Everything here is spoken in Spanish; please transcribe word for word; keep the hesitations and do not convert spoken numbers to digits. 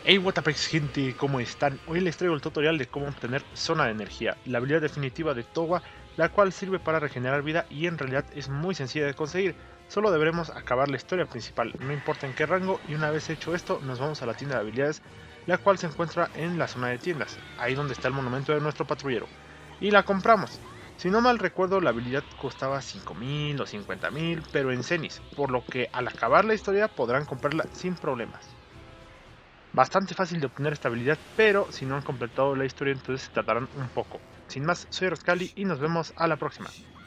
Hey Watapex gente, ¿cómo están? Hoy les traigo el tutorial de cómo obtener Zona de Energía, la habilidad definitiva de Towa, la cual sirve para regenerar vida y en realidad es muy sencilla de conseguir. Solo deberemos acabar la historia principal, no importa en qué rango, y una vez hecho esto nos vamos a la tienda de habilidades, la cual se encuentra en la zona de tiendas, ahí donde está el monumento de nuestro patrullero, y la compramos. Si no mal recuerdo, la habilidad costaba cinco mil o cincuenta mil, pero en cenis, por lo que al acabar la historia podrán comprarla sin problemas. Bastante fácil de obtener esta habilidad, pero si no han completado la historia entonces tardarán un poco. Sin más, soy Rascali y nos vemos a la próxima.